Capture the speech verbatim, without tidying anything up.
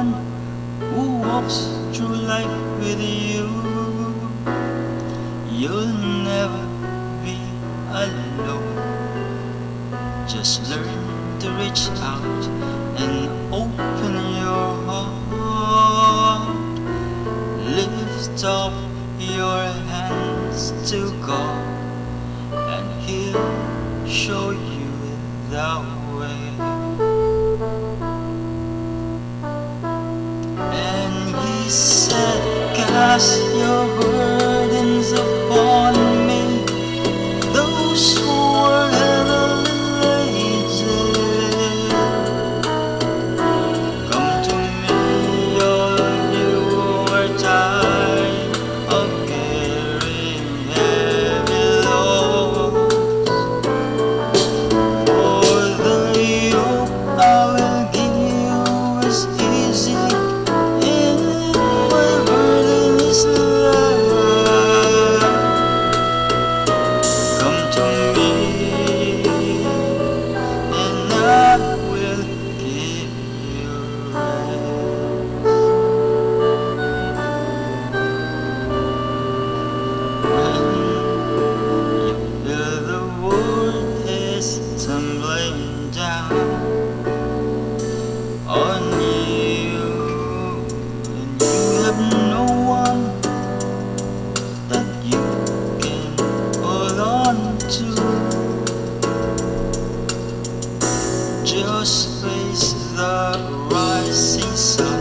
one who walks through life with you. You'll never be alone. Just learn to reach out and open your heart. Lift up your hands to God, and He'll show you the way. And He said, cast your burdens upon me, those who are heavily laden. Come to me, all you who are tired of carrying heavy loads. For the yoke I will give you is easy, and my burden is light. Come to me, and I will give you rest. When you feel the world is tumbling down on you, and you have no one that you can hold on to, just face the rising sun.